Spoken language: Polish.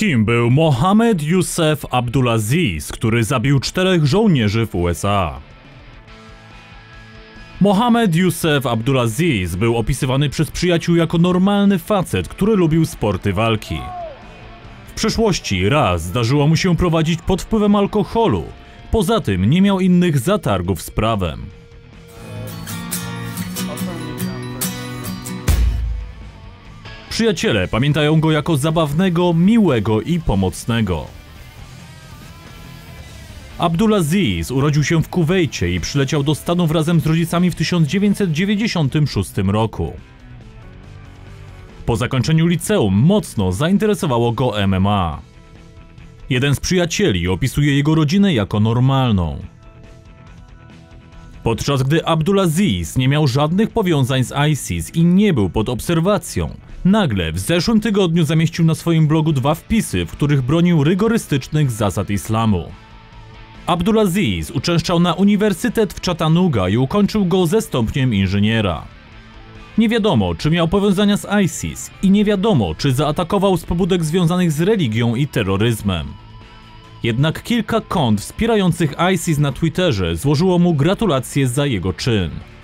Kim był Mohammed Youssef Abdulaziz, który zabił 4 żołnierzy w USA? Mohammed Youssef Abdulaziz był opisywany przez przyjaciół jako normalny facet, który lubił sporty walki. W przeszłości raz zdarzyło mu się prowadzić pod wpływem alkoholu, poza tym nie miał innych zatargów z prawem. Przyjaciele pamiętają go jako zabawnego, miłego i pomocnego. Abdulaziz urodził się w Kuwejcie i przyleciał do Stanów razem z rodzicami w 1996 roku. Po zakończeniu liceum mocno zainteresowało go MMA. Jeden z przyjacieli opisuje jego rodzinę jako normalną. Podczas gdy Abdulaziz nie miał żadnych powiązań z ISIS i nie był pod obserwacją, nagle w zeszłym tygodniu zamieścił na swoim blogu 2 wpisy, w których bronił rygorystycznych zasad islamu. Abdulaziz uczęszczał na uniwersytet w Chattanooga i ukończył go ze stopniem inżyniera. Nie wiadomo, czy miał powiązania z ISIS i nie wiadomo, czy zaatakował z pobudek związanych z religią i terroryzmem. Jednak kilka kont wspierających ISIS na Twitterze złożyło mu gratulacje za jego czyn.